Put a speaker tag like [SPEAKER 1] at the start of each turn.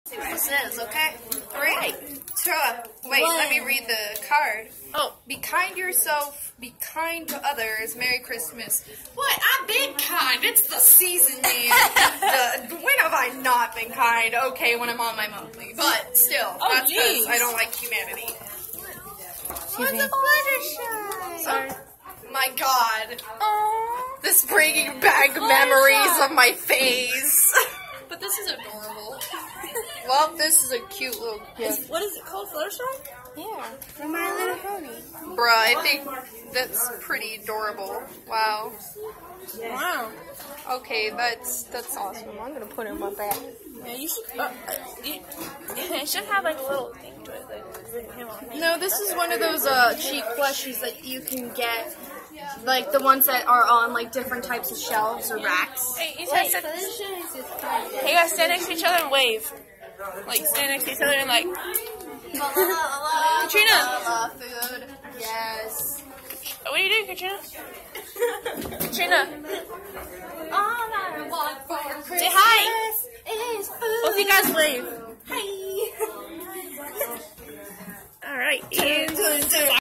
[SPEAKER 1] See what it says, okay? 3, 2, wait, let me read the card. Oh, be kind to yourself, be kind to others, Merry Christmas. What? I've been kind. It's the season, man. When have I not been kind? Okay, when I'm on my monthly. But still, that's because I don't like humanity. What's a Fluttershy? Sorry. My God. Aww. This bringing back memories of my face. But this is adorable. Well, this is a cute little gift.
[SPEAKER 2] What is it called? Fluttershy?
[SPEAKER 1] Yeah.
[SPEAKER 2] From My Little Pony.
[SPEAKER 1] Bruh, I think that's pretty adorable. Wow.
[SPEAKER 2] Wow.
[SPEAKER 1] Okay, that's awesome. I'm gonna put it in my bag.
[SPEAKER 2] Yeah, you should. It should have like a little thing to it, like.
[SPEAKER 1] No, this is one of those cheap plushies that you can get, like the ones that are on like different types of shelves or racks.
[SPEAKER 2] Hey, you guys stand next to each other and wave. Like stand next to each other and like. Katrina.
[SPEAKER 1] Food. Yes.
[SPEAKER 2] What are you doing, Katrina? Katrina.
[SPEAKER 1] All I want for Christmas.
[SPEAKER 2] Say hi.
[SPEAKER 1] Is food.
[SPEAKER 2] Both of you guys wave.
[SPEAKER 1] Hi.
[SPEAKER 2] All right.